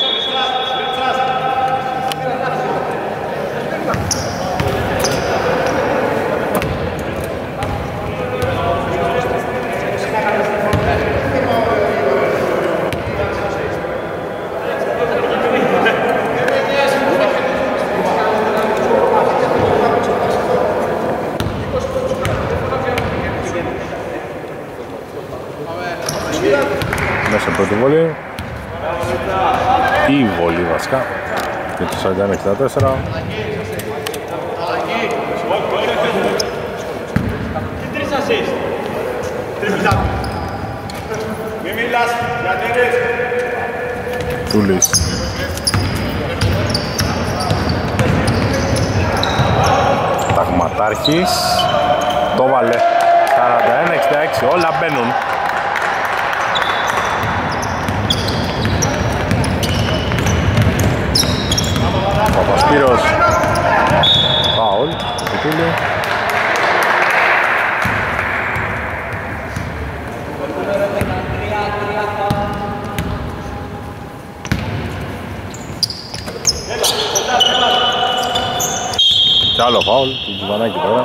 Μέσα πρώτη βολή ή βολή βασικά για το σαράντα ένα εξήντα τέσσερα. Τούλης. Ταγματάρχης. Το βάλε. σαράντα ένα εξήντα έξι, όλα μπαίνουν. Παπασπύρος. Φάουλ. Κουτούλη. Κι άλλο φάουλ. Του Τζιβανάκη τώρα.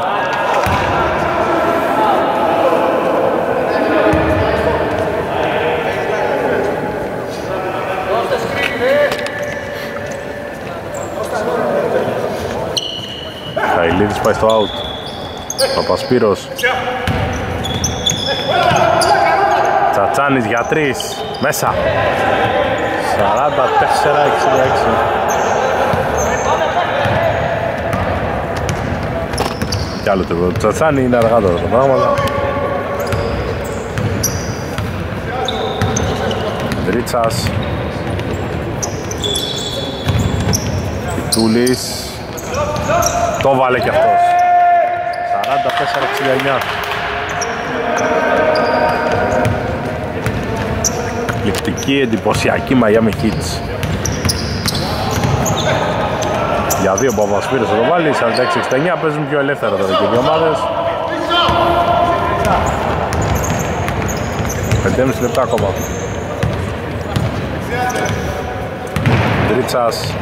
Χαηλίδης πάει στο out. Παπασπύρος. Τσατσάνης για τρεις. Μέσα. σαράντα τέσσερα εξήντα έξι. Κι άλλο το Τσατσάνη είναι αργά τώρα τα πράγματα. Δρίτσας. Τούλης. Το βάλε κι αυτός. σαράντα τέσσερα εξήντα εννιά. Εκπληκτική, εντυπωσιακή Miami Heats. Για δύο Παπασπύρος θα το βάλει, σαράντα έξι εξήντα εννιά, παίζουν πιο ελεύθερα τώρα και οι δύο ομάδες. πέντε και μισό λεπτά ακόμα. Δρίτσας.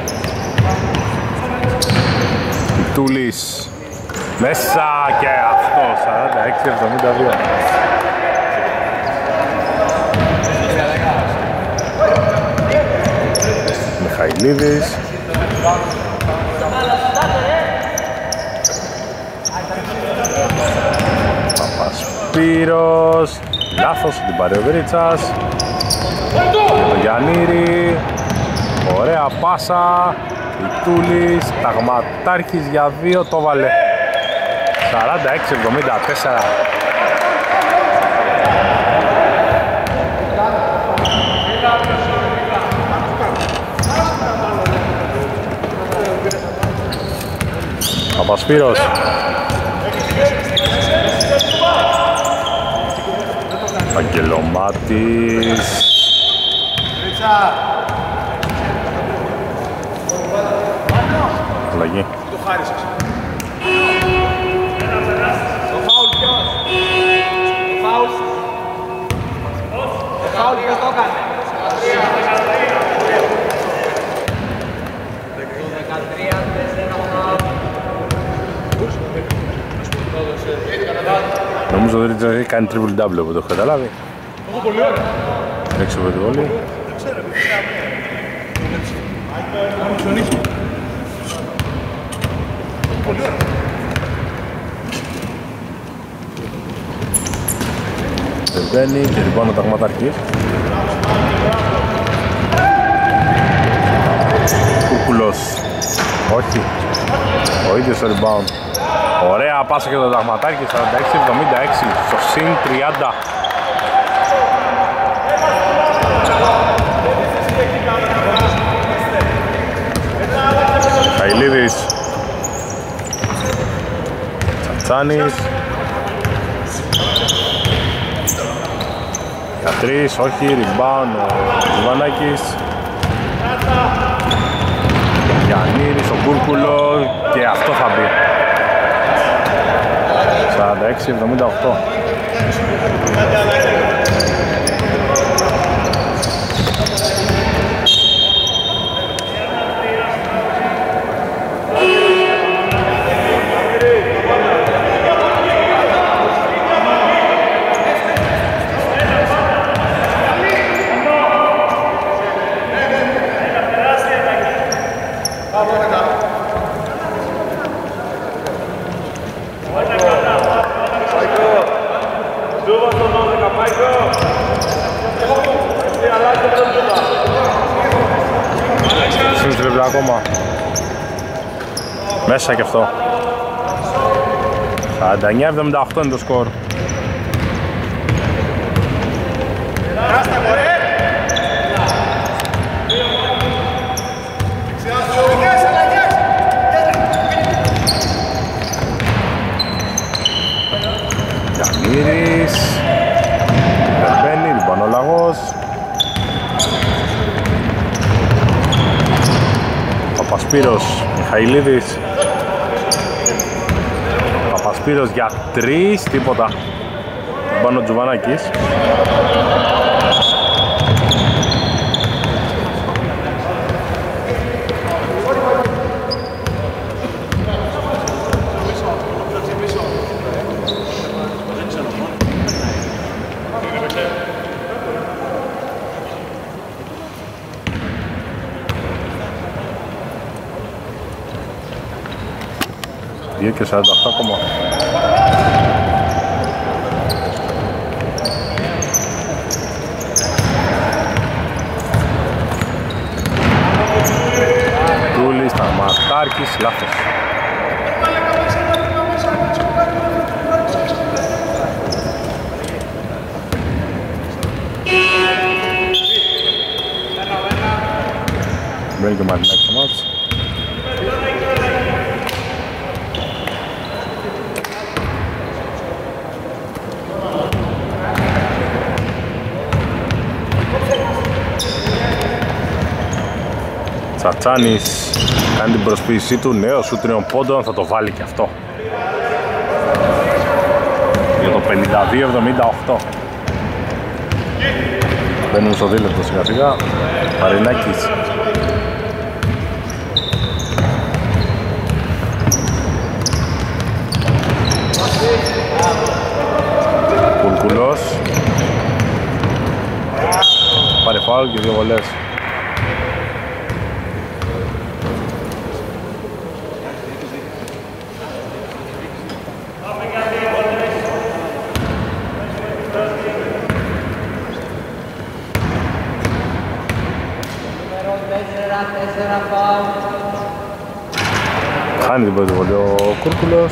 Τούλης. Μέσα και αυτό, σαράντα έξι εβδομήντα δύο. Μιχαηλίδης. Παπασπύρος. Λάθος, την πάρει ο Δρίτσας. Το Γιαννήρη. Ωραία πάσα. Τούλης, Ταγματάρχης για δύο, το βάλε. σαράντα έξι εβδομήντα τέσσερα. Παπασπύρος. Αγγελομάτης. αλλαγή. Το χάρισες. Το φάουλ ποιος? Το φάουλ. Το φάουλ ποιος το έκανε? δεκατρία τέσσερα φάουλ. Νομίζω ότι δεν έχει κάνει triple double που το έχω καταλάβει. Έχω πολύ ωραία. Έξω από το γόλι. Δεν ξέρω. Πάμε ψωνίσουμε. Πολύ ωραία. Δεν μπαίνει και λοιπόν ο Ταγματάρχης. Κούρκουλος. Όχι. Ο ίδιος στο rebound. Ωραία πάσα και το Ταγματάρχη. σαράντα έξι εβδομήντα έξι στο συν τριάντα. Καηλίδης. Τσατσάνης. Για τρεις, όχι, rebound ο Ζουβανάκης. Γιαννίδης, ο Κούρκουλο και αυτό θα μπει. σαράντα έξι εβδομήντα οκτώ. Ακόμα. Μέσα και αυτό. σαράντα εννιά εβδομήντα οκτώ είναι το σκορ. Γιαννίδης. Περμπαίνει, λοιπόν ο Λαγός. Παπασπύρος, Μιχαηλίδης. Παπασπύρος για τρεις, τίποτα. Πάνω Τζουβανάκης. δύο και σαράντα οκτώ ακόμα. Τούλης, Ταγματάρχης, λάθος. Μπαίνει και ο Μαρινάκης στο μάτς. Τσατσάνης κάνει την προσποίησή του, νέο σου τριών πόντων, θα το βάλει και αυτό. Για το πενήντα δύο εβδομήντα οκτώ. Μπαίνουν στο δίλεπτο σιγά σιγά. Μαρινάκης. Κουρκουλός. Πάρε φάουλ και δύο βολές. Χάνει την πρώτη βολή ο Κούρκουλος.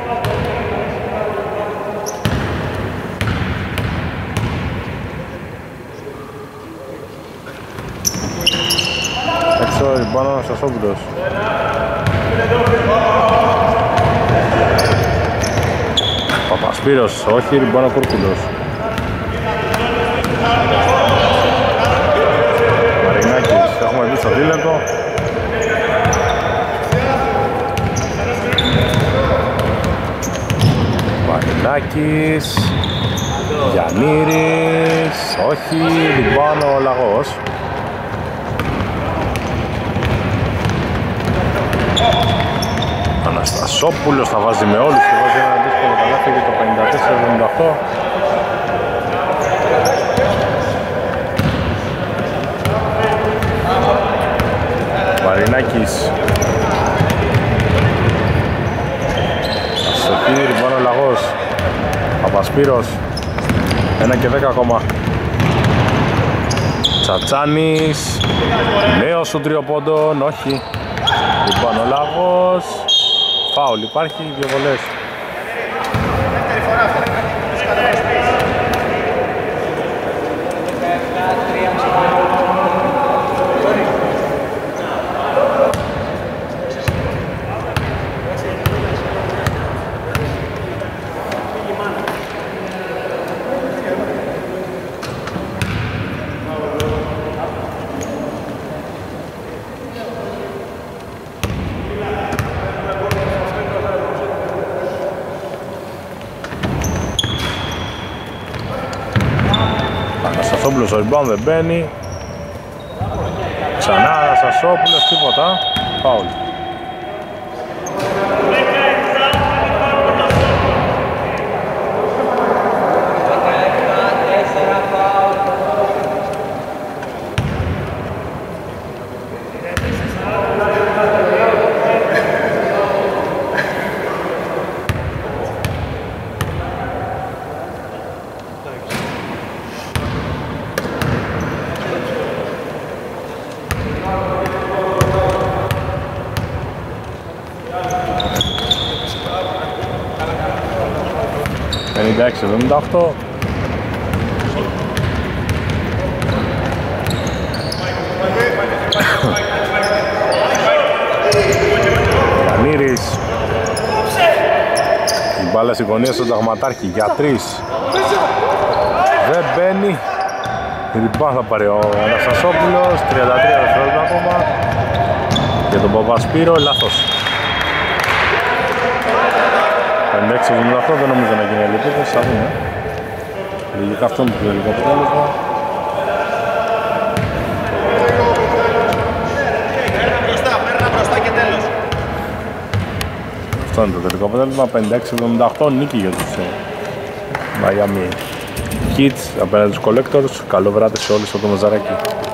Έξω ριμπάνω ο Σασόπουλος. Παπασπύρος, όχι, ριμπάνω ο Κούρκουλος. Μαρινάκης, έχουμε δει στο δίλεπτο. Μαρινάκης, Γιαννήρης, όχι, λοιπόν ο Λαγός. Αναστασόπουλος θα βάζει με όλους και βάζει ένα δύσκολο καλάθι για το πενήντα τέσσερα εβδομήντα οκτώ. Μαρινάκης, Ασοκύρη, λοιπόν ο Λαγός, Παπασπύρος, ένα και δέκα ακόμα. Τσατσάνης, νέος σου τριοπόντων, όχι. Λοιπόν ο Λαγός, φάουλ υπάρχει, δύο βολές. Αναστασόπουλος ο rebound δεν μπαίνει. Ξανά Αναστασόπουλος, τίποτα. Φάουλ. πενήντα έξι εβδομήντα οκτώ. Κανήρης. Η μπάλα στη γωνία στον Ταγματάρχη για τρεις. Δεν μπαίνει. Λοιπόν θα πάρει ο Αναστασόπουλος. τριάντα τρία δευτερόλεπτα ακόμα. Για τον Παπασπύρο, λάθος. πενήντα έξι εβδομήντα οκτώ δεν νομίζω να γίνει αλληλεπίθεση, θα δούμε. Λογικά αυτό είναι το τελικό αποτέλεσμα. Αυτό είναι το τελικό αποτέλεσμα, πενήντα έξι εβδομήντα οκτώ, νίκη για τους Miami Heat απέναντι στους Collectors. Καλό βράδυ σε όλους από το Μαζαράκι.